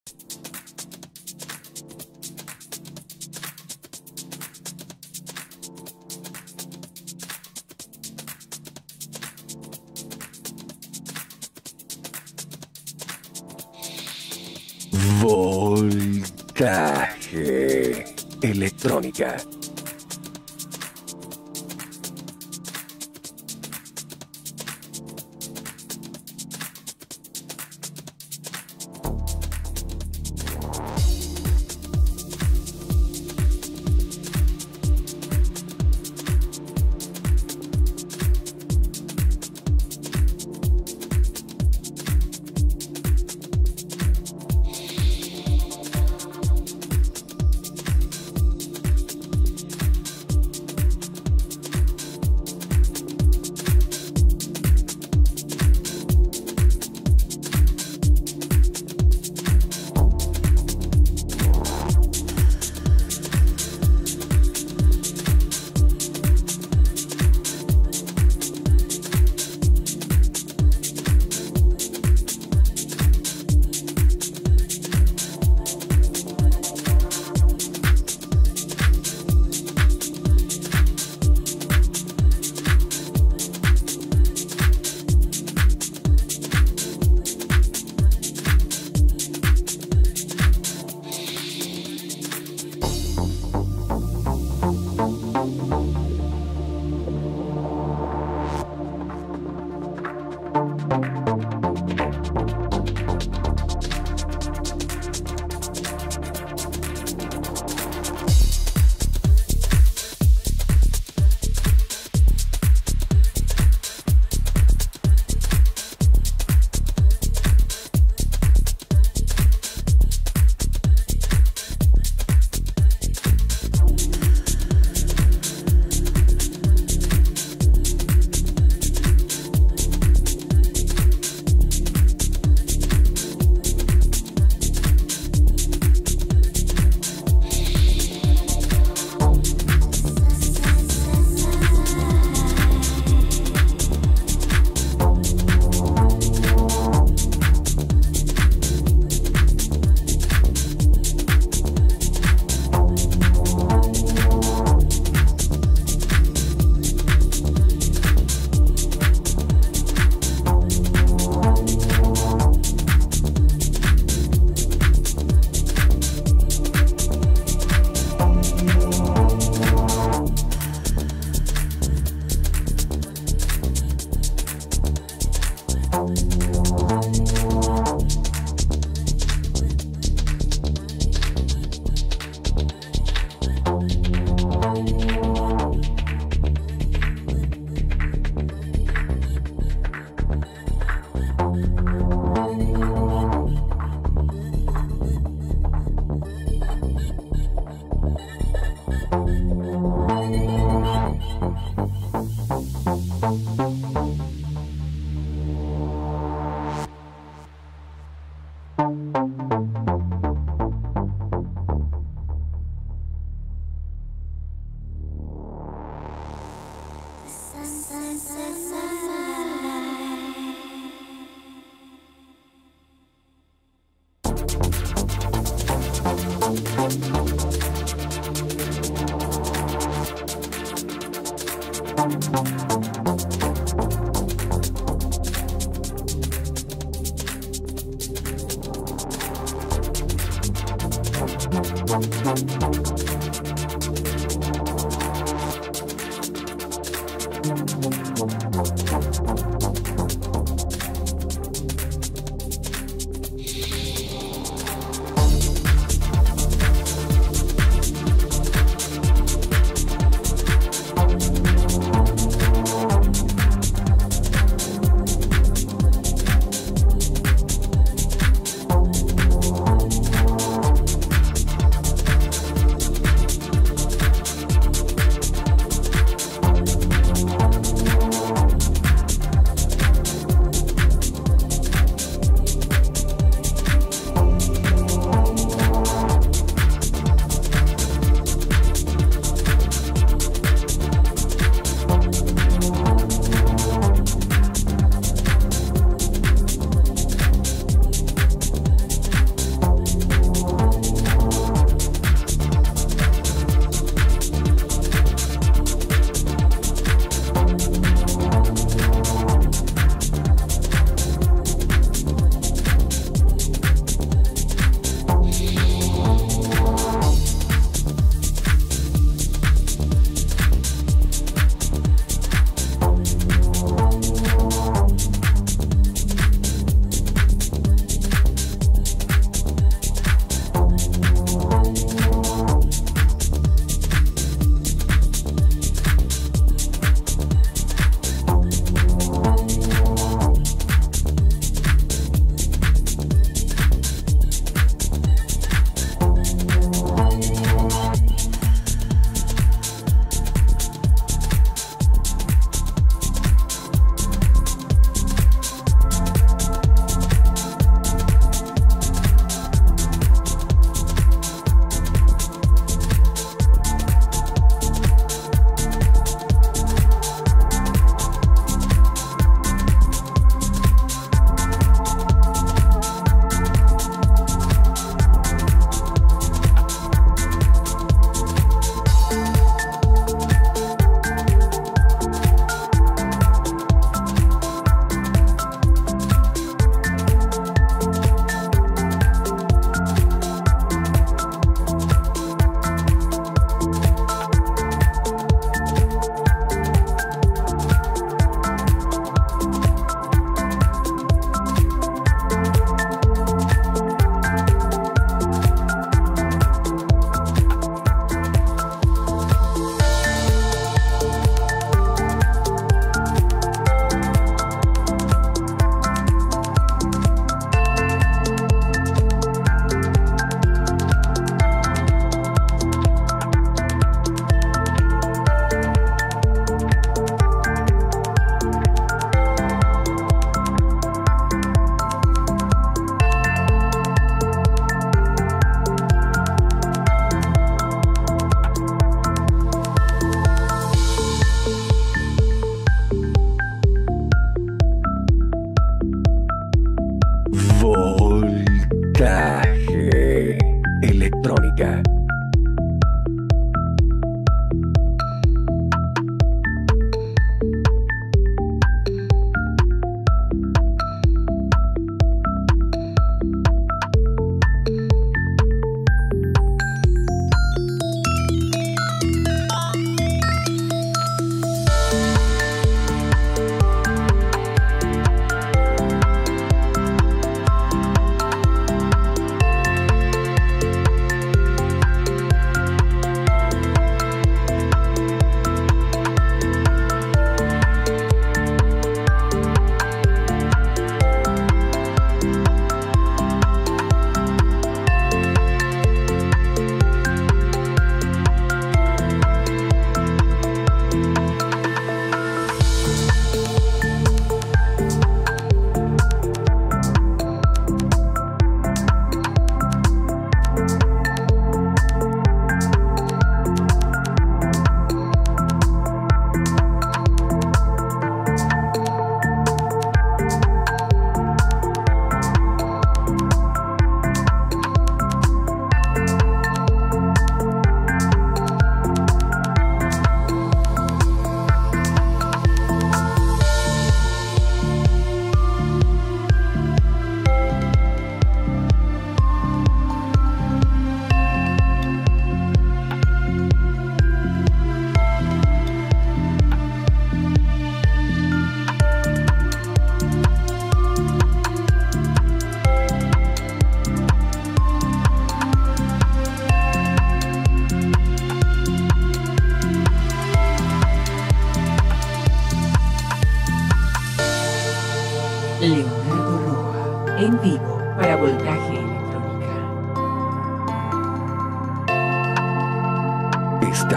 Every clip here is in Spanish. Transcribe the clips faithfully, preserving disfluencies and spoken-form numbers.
Voltaje electrónica.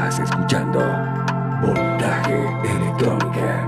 Estás escuchando Voltaje Electrónica.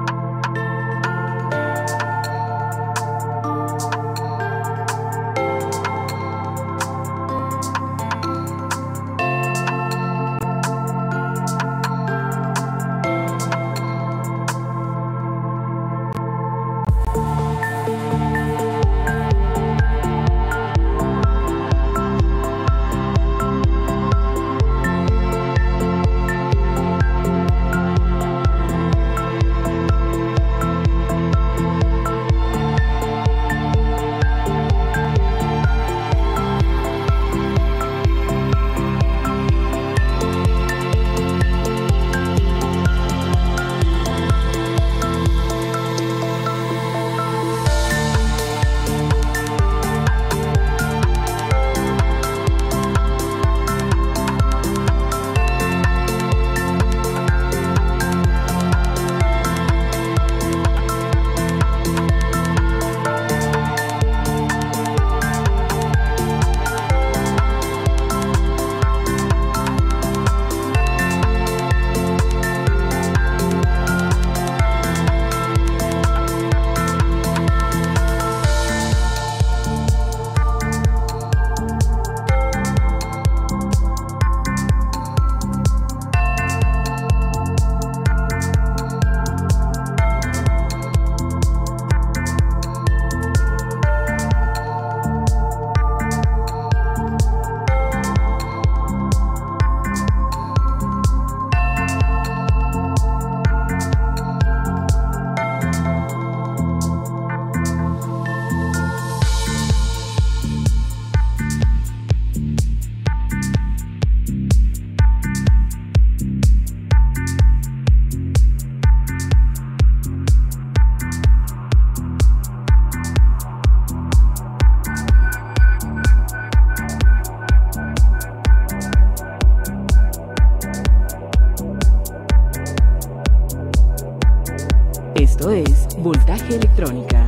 Esto es Voltaje Electrónica.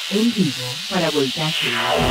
En vivo para Voltaje.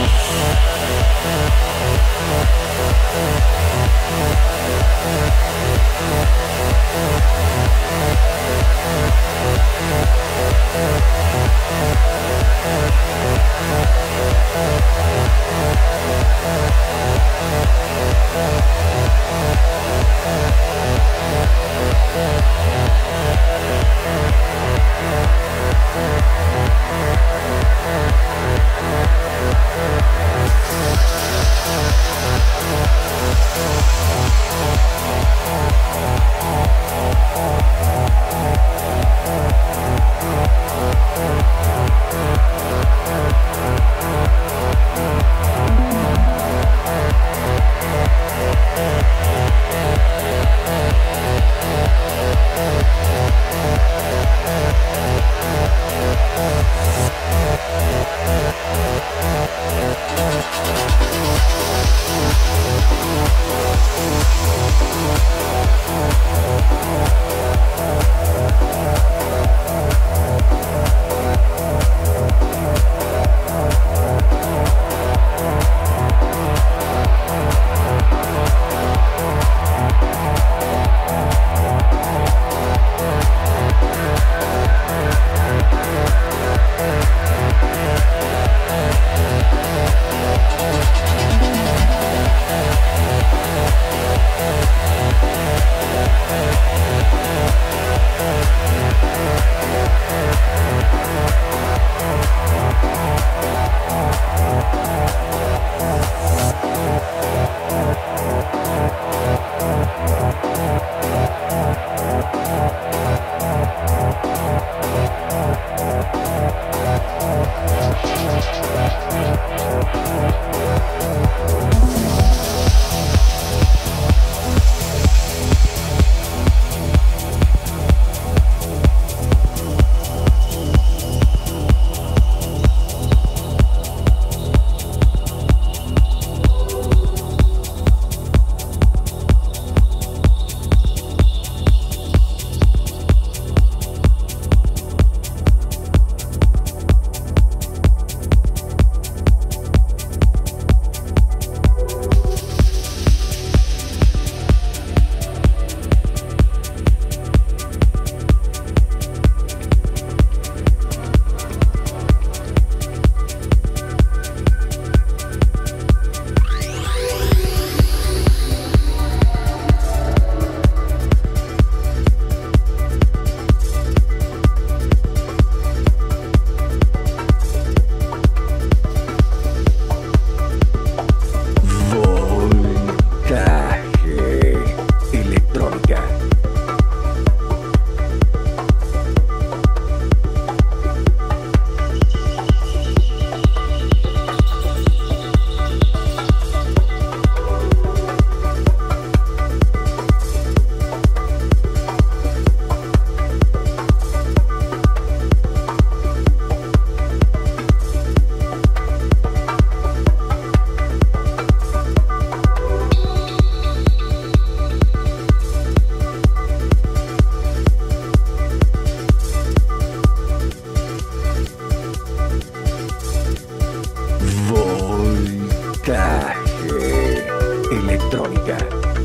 Electrónica.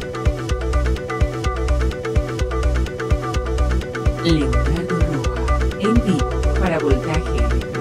Leonardo Roa, en vivo para Voltaje Electrónica.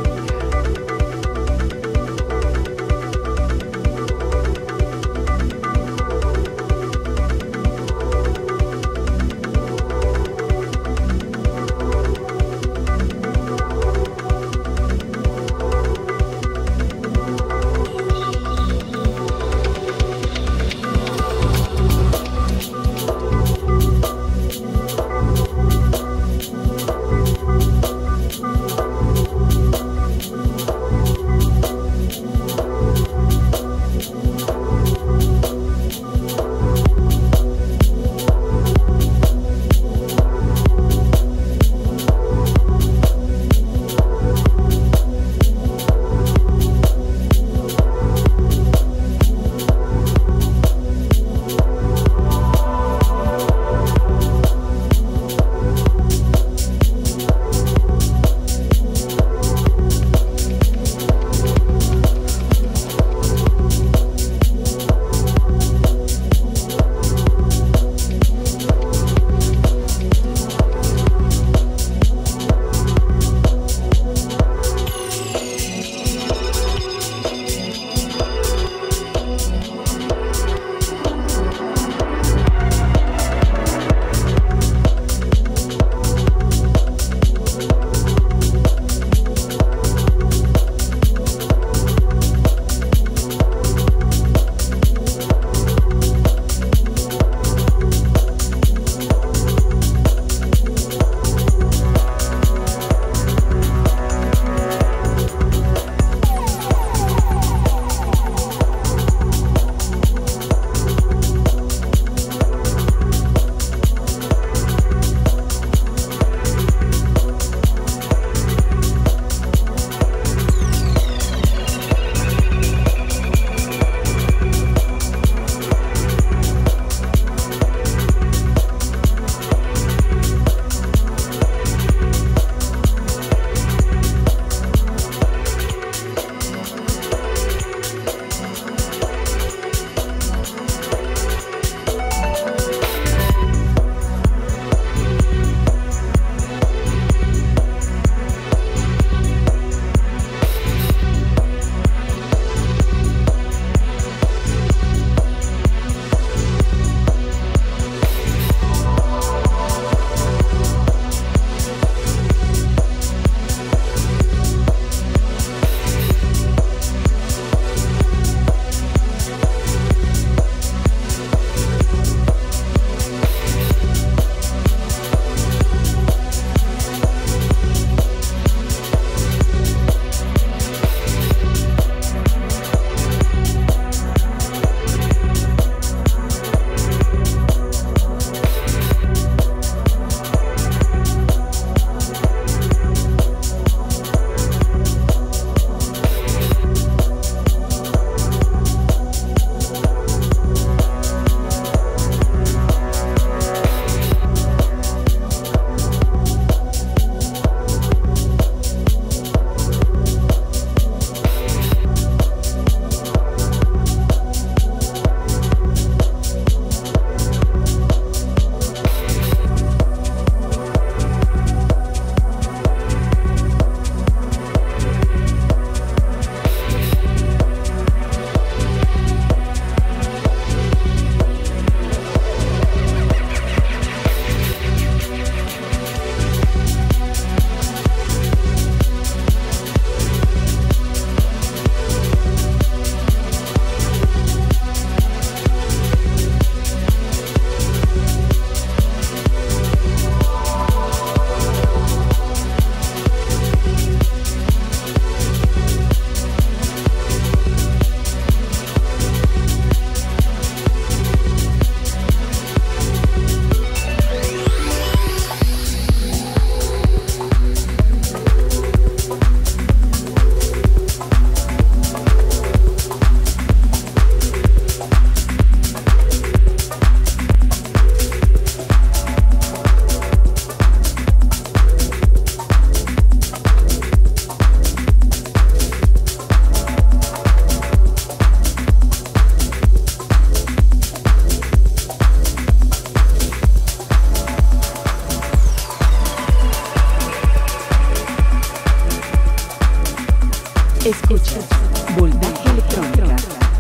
Escucha, Voltaje Electrónica.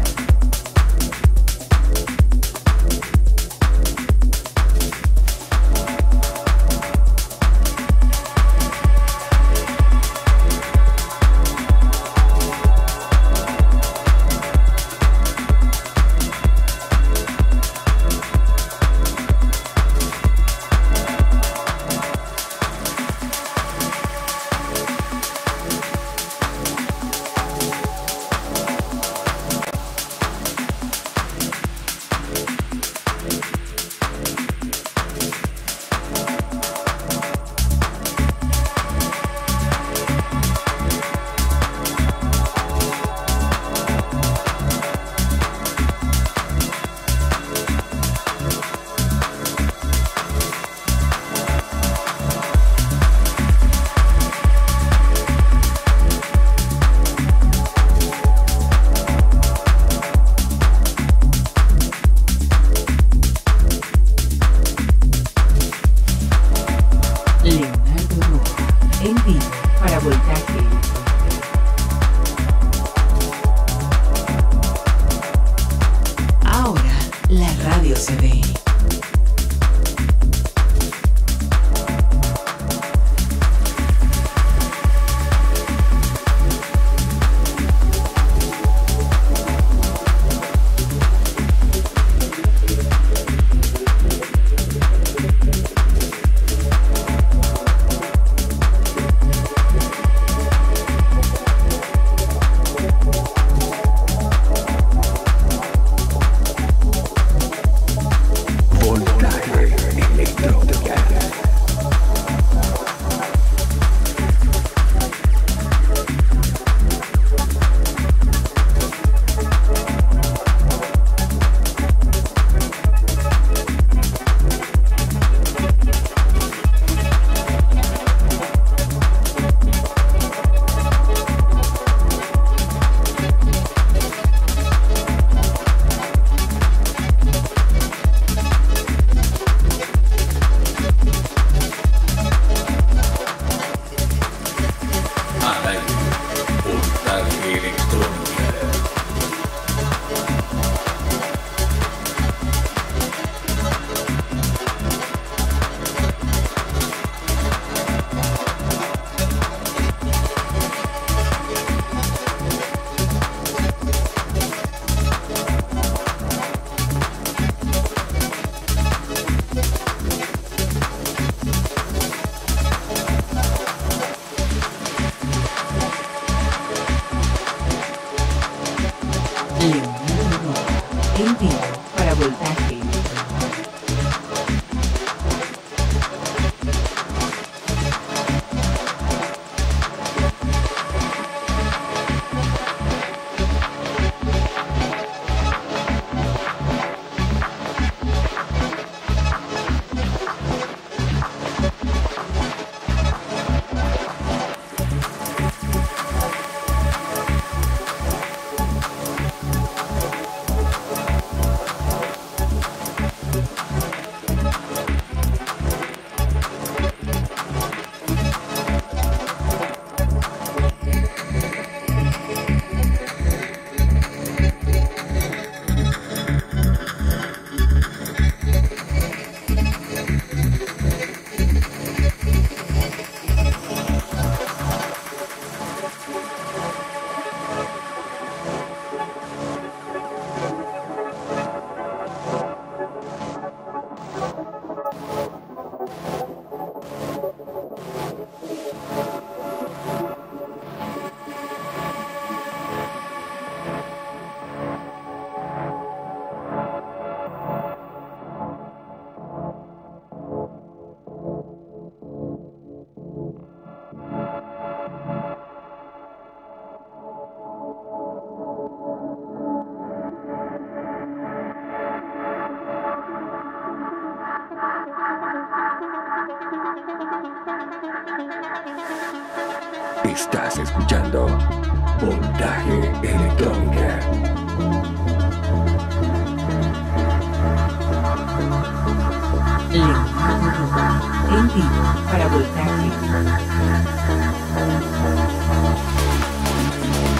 Para Voltaje. Ahora la radio se ve. En vivo para Voltaje. Estás escuchando Voltaje Electrónica. En vivo para Voltaje.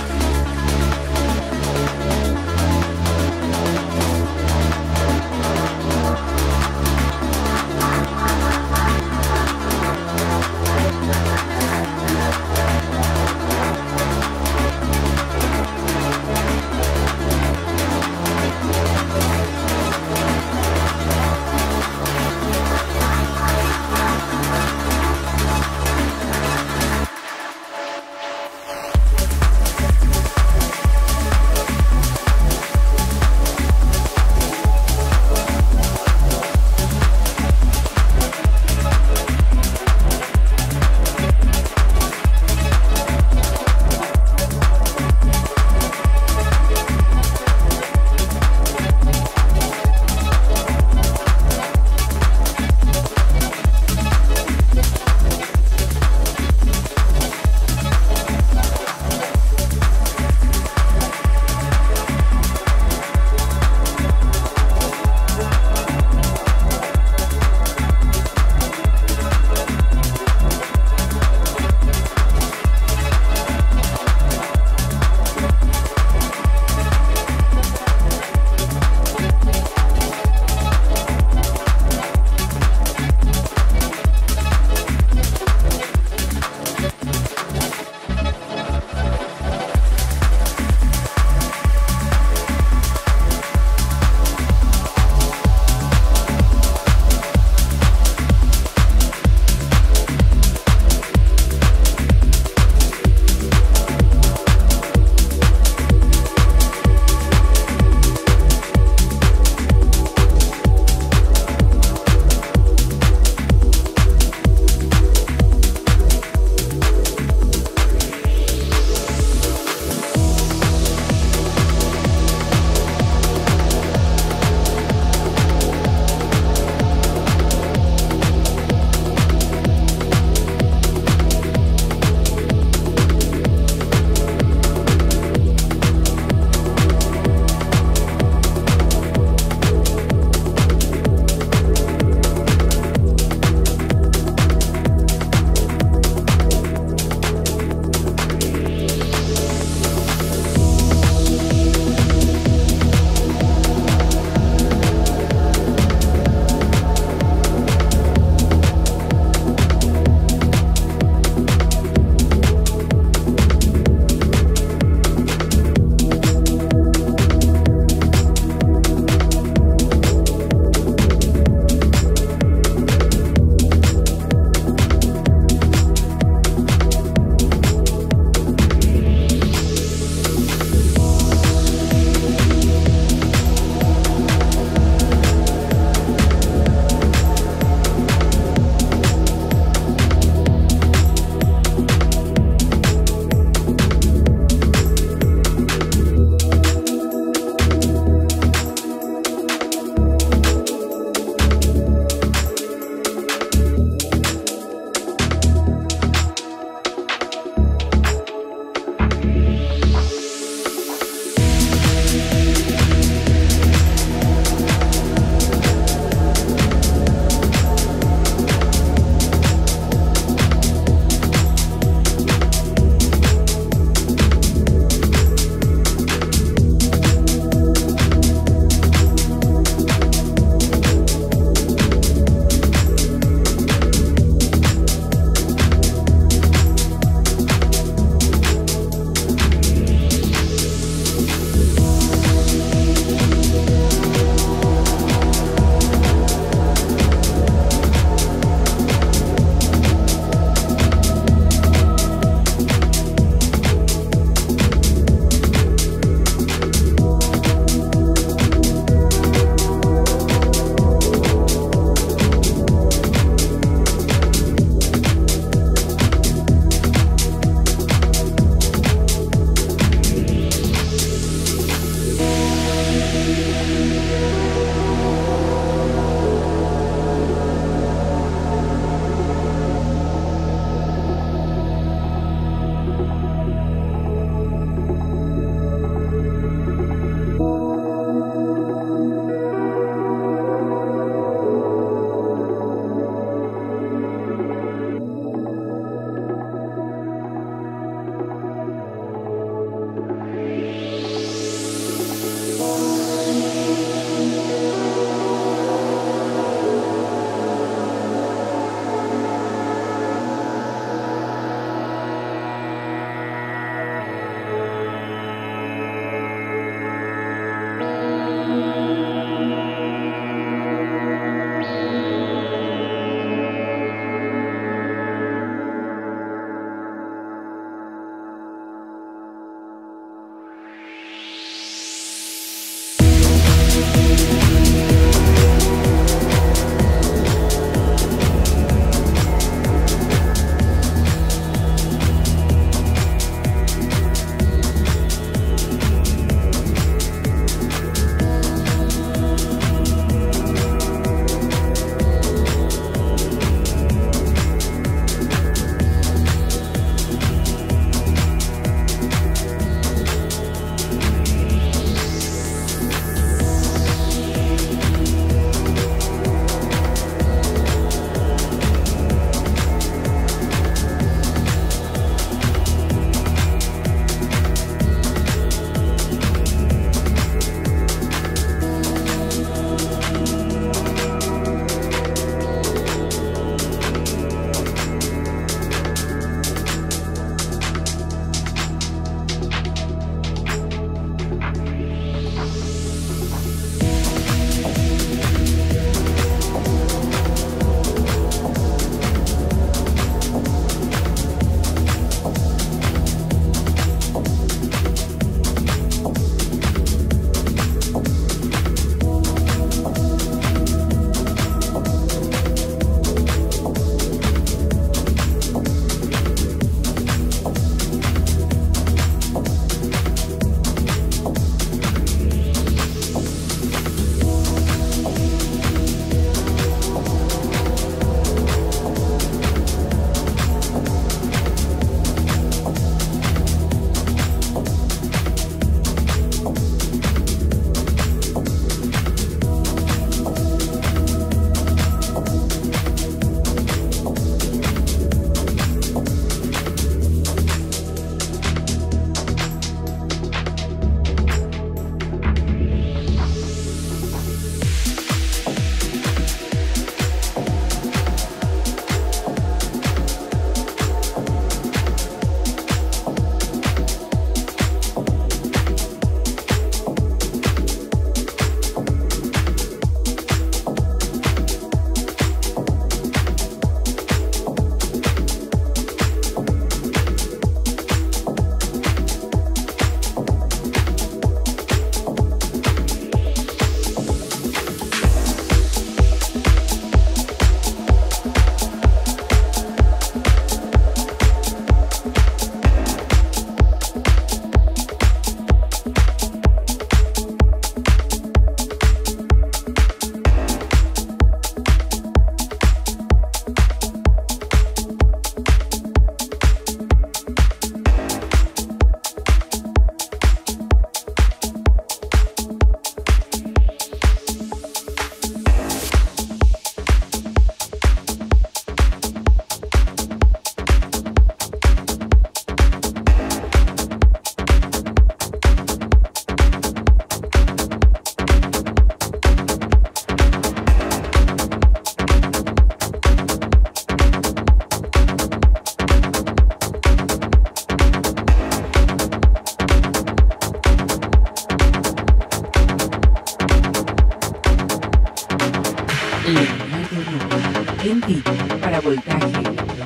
En P para voltaje electrónica.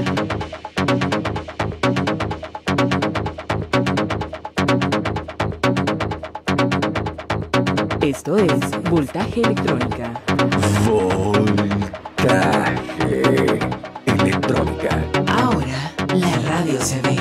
Esto es Voltaje Electrónica. Voltaje Electrónica. Ahora la radio se ve.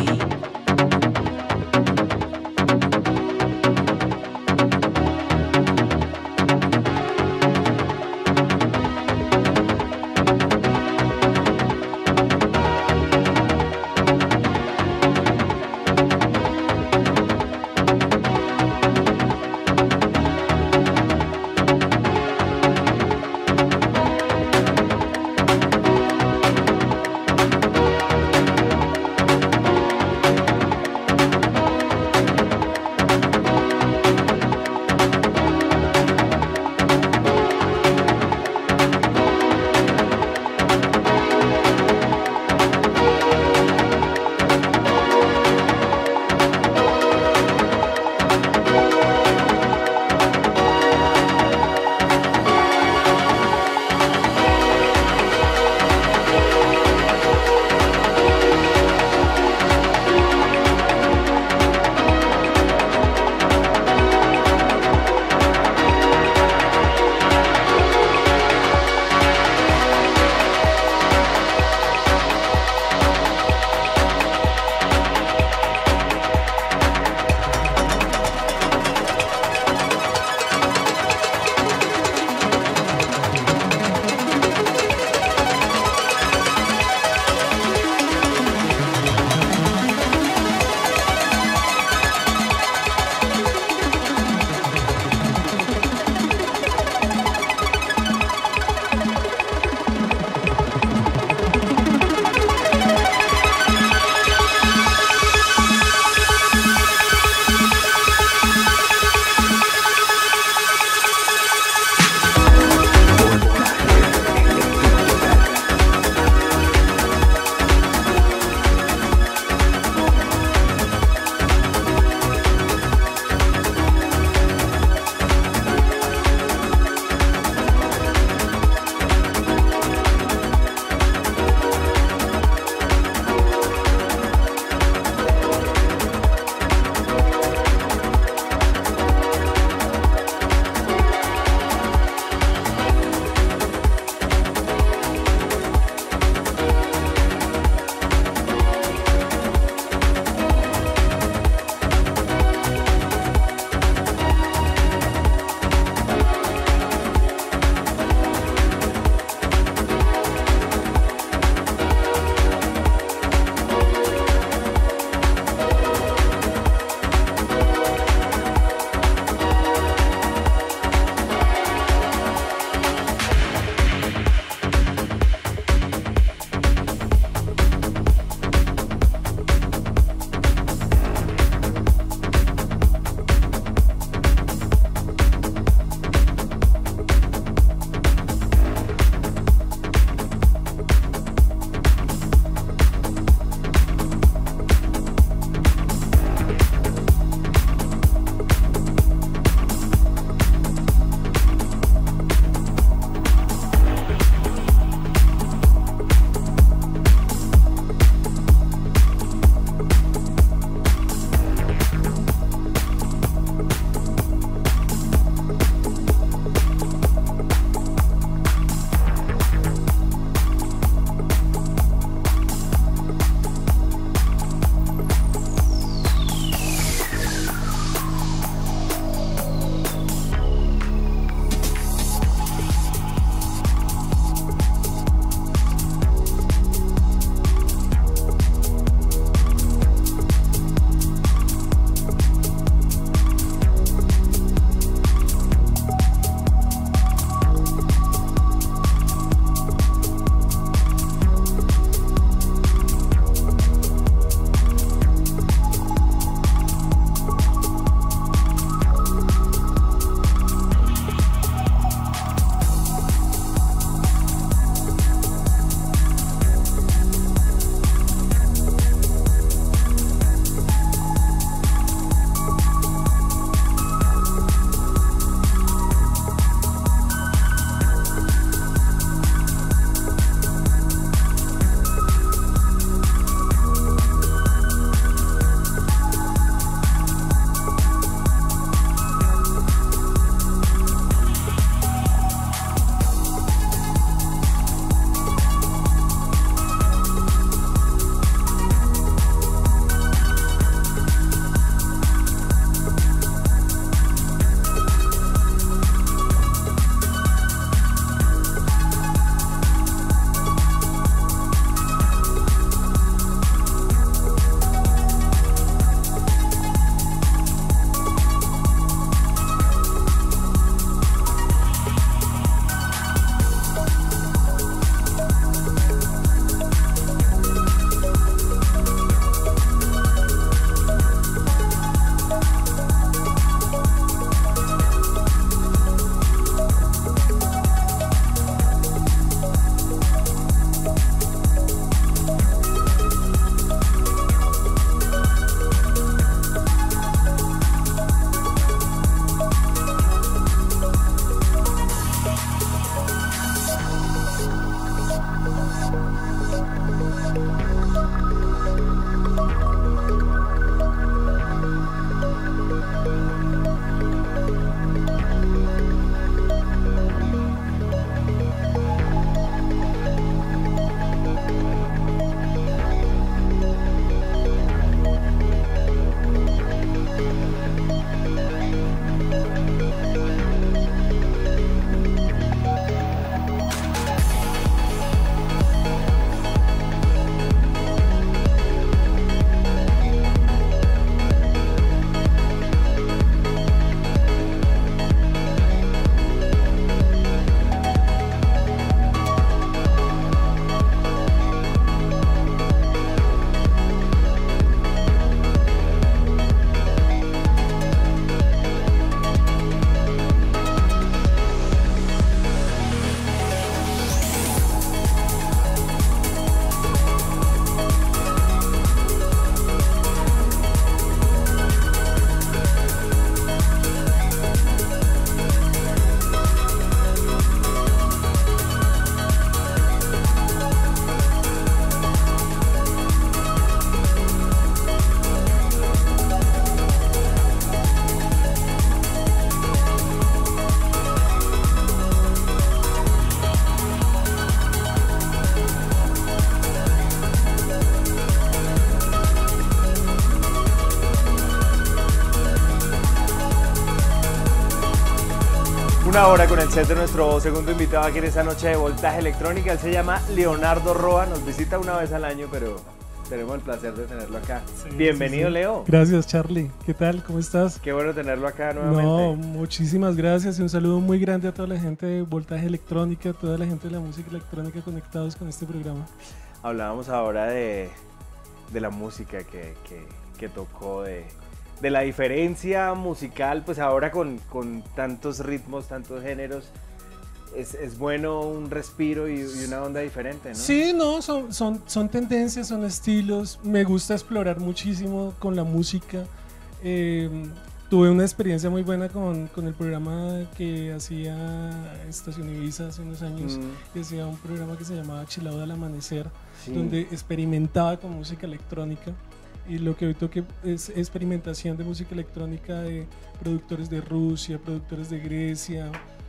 Una hora con el set de nuestro segundo invitado aquí en esta noche de Voltaje Electrónica. Él se llama Leonardo Roa, nos visita una vez al año, pero tenemos el placer de tenerlo acá. Sí, Bienvenido, sí, sí. Leo. Gracias, Charlie. ¿Qué tal? ¿Cómo estás? Qué bueno tenerlo acá nuevamente. No, muchísimas gracias y un saludo muy grande a toda la gente de Voltaje Electrónica, a toda la gente de la música electrónica conectados con este programa. Hablábamos ahora de, de la música que, que, que tocó, de... de la diferencia musical, pues ahora con, con tantos ritmos, tantos géneros, es, es bueno un respiro y, y una onda diferente, ¿no? Sí, no, son, son, son tendencias, son estilos, me gusta explorar muchísimo con la música. Eh, tuve una experiencia muy buena con, con el programa que hacía Estación Ibiza hace unos años, mm. que hacía un programa que se llamaba Chilado al Amanecer, sí. donde experimentaba con música electrónica. Y lo que hoy toque es experimentación de música electrónica de productores de Rusia, productores de Grecia,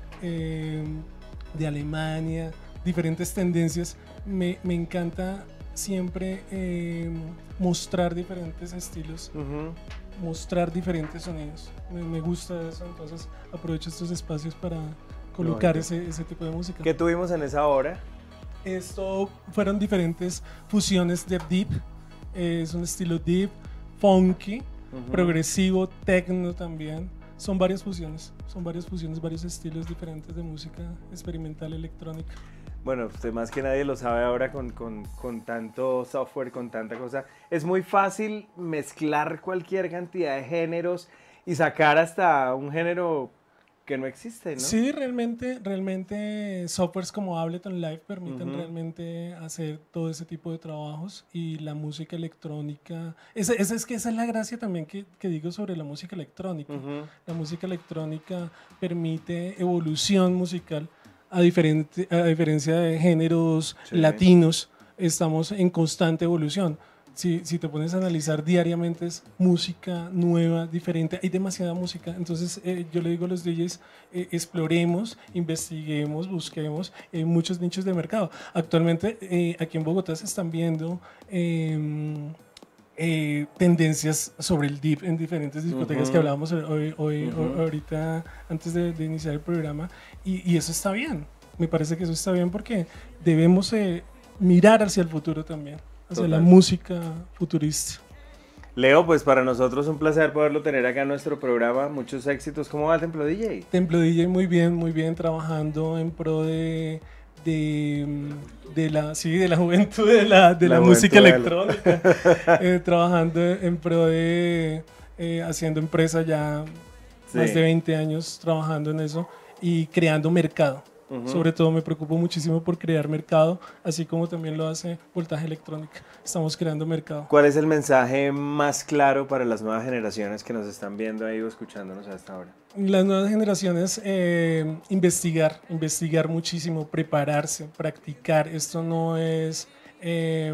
eh, de Alemania, diferentes tendencias. Me, me encanta siempre eh, mostrar diferentes estilos, uh-huh. mostrar diferentes sonidos. Me, me gusta eso, entonces aprovecho estos espacios para colocar no, ese, ese tipo de música. ¿Qué tuvimos en esa hora? Esto fueron diferentes fusiones de deep. Es un estilo deep, funky, uh-huh. progresivo, techno también. Son varias fusiones, son varias fusiones, varios estilos diferentes de música experimental electrónica. Bueno, usted más que nadie lo sabe ahora con, con, con tanto software, con tanta cosa. Es muy fácil mezclar cualquier cantidad de géneros y sacar hasta un género que no existe, ¿no? Sí, realmente, realmente softwares como Ableton Live permiten uh-huh. realmente hacer todo ese tipo de trabajos y la música electrónica, esa, esa es que esa es la gracia también que, que digo sobre la música electrónica. Uh-huh. La música electrónica permite evolución musical a, diferente, a diferencia de géneros sí. latinos, estamos en constante evolución. Si, si te pones a analizar diariamente es música nueva, diferente, hay demasiada música, entonces eh, yo le digo a los D Js, eh, exploremos, investiguemos, busquemos eh, muchos nichos de mercado. Actualmente eh, aquí en Bogotá se están viendo eh, eh, tendencias sobre el deep en diferentes discotecas uh-huh. que hablábamos hoy, hoy uh-huh. ahorita antes de, de iniciar el programa y, y eso está bien, me parece que eso está bien porque debemos eh, mirar hacia el futuro también. Hacia Total. La música futurista. Leo, pues para nosotros un placer poderlo tener acá en nuestro programa. Muchos éxitos. ¿Cómo va el Templo D J? Templo D J muy bien, muy bien, trabajando en pro de, de, de, la, sí, de la juventud de la, de la, la música electrónica. eh, trabajando en pro de, eh, haciendo empresa ya sí. más de veinte años trabajando en eso y creando mercado. Uh-huh. Sobre todo me preocupo muchísimo por crear mercado, así como también lo hace Voltaje Electrónica. Estamos creando mercado. ¿Cuál es el mensaje más claro para las nuevas generaciones que nos están viendo ahí o escuchándonos hasta ahora? Las nuevas generaciones, eh, investigar, investigar muchísimo, prepararse, practicar. Esto no es... Eh,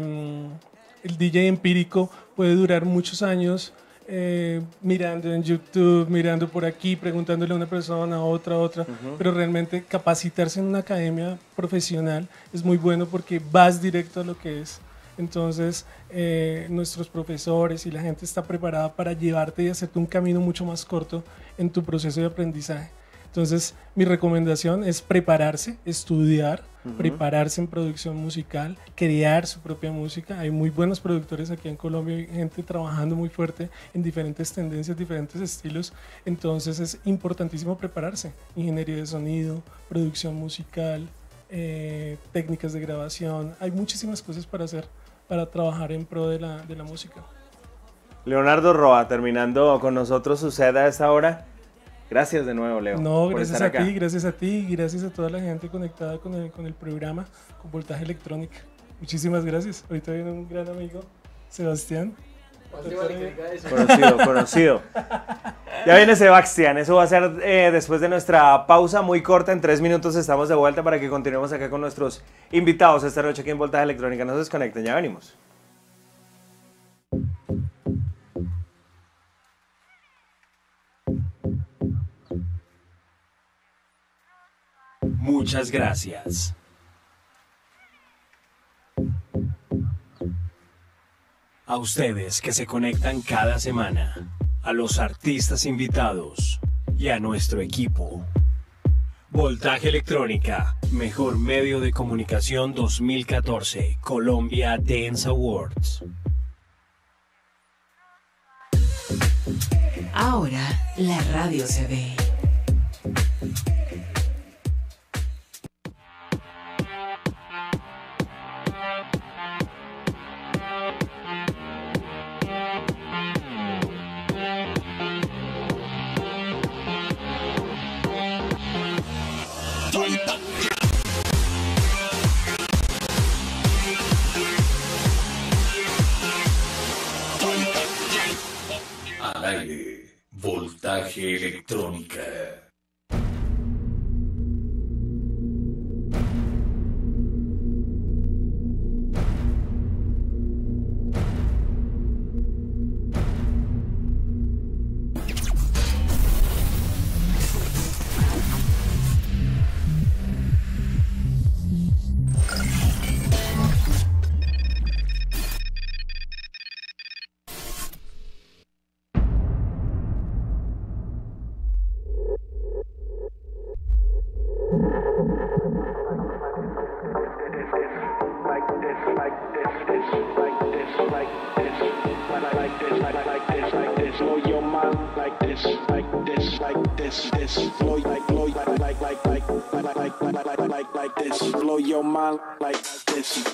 el D J empírico puede durar muchos años Eh, mirando en YouTube, mirando por aquí, preguntándole a una persona, a otra, a otra, uh-huh. pero realmente capacitarse en una academia profesional es muy bueno porque vas directo a lo que es. Entonces eh, nuestros profesores y la gente está preparada para llevarte y hacerte un camino mucho más corto en tu proceso de aprendizaje. Entonces mi recomendación es prepararse, estudiar, uh-huh. prepararse en producción musical, crear su propia música. Hay muy buenos productores aquí en Colombia, hay gente trabajando muy fuerte en diferentes tendencias, diferentes estilos. Entonces es importantísimo prepararse. Ingeniería de sonido, producción musical, eh, técnicas de grabación. Hay muchísimas cosas para hacer, para trabajar en pro de la, de la música. Leonardo Roa, terminando con nosotros su set a esta hora. Gracias de nuevo, Leo. No, gracias a ti, gracias a ti y gracias a toda la gente conectada con el, con el programa, con Voltaje Electrónica. Muchísimas gracias. Ahorita viene un gran amigo, Sebastián. Conocido, conocido. Ya viene Sebastián, eso va a ser eh, después de nuestra pausa muy corta, en tres minutos estamos de vuelta para que continuemos acá con nuestros invitados esta noche aquí en Voltaje Electrónica. No se desconecten, ya venimos. Muchas gracias. A ustedes que se conectan cada semana, a los artistas invitados y a nuestro equipo. Voltaje Electrónica, mejor medio de comunicación dos mil catorce, Colombia Dance Awards. Ahora la radio se ve. Al aire, Voltaje Electrónica. Blow your mind like this.